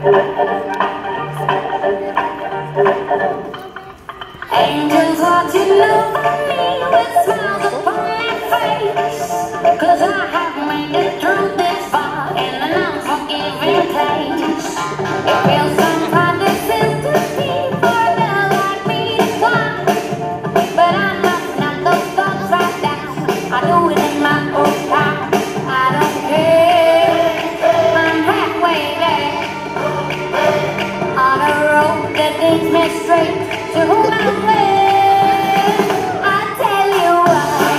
Angels watching over me with smiles upon their face, 'cause I have made it through this far in an unforgiving place. It feels some kind of sympathy for a girl like me to cry, but I must not those thoughts right down. I do it in my own time. I don't care. I'm halfway there on a road that leads me straight to who I'm with. I tell you what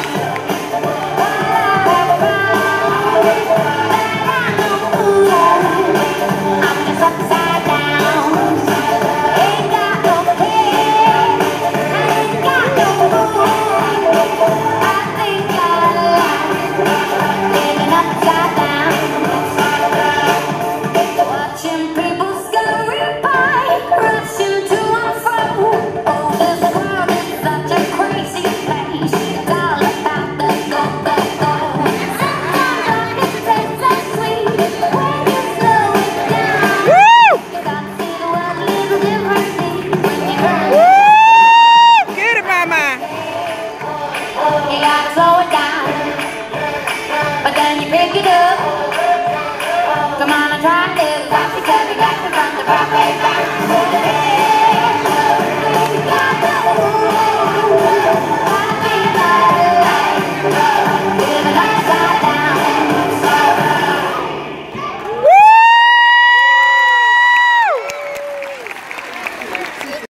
I have found, that I know I'm just upside down. Ain't got no care, ain't got no mood. I think I like living upside down. Watching people scurry by, rushing to and fro. Oh, this world is such a crazy place. It's all about the go, go, go. Sometimes life tastes so sweet when you slow it down. You got to see the world a little differently when you turn it. Get it, mama. You gotta slow it down, but then you pick it up. Come on and try this. Got to cut it back to front the proper back.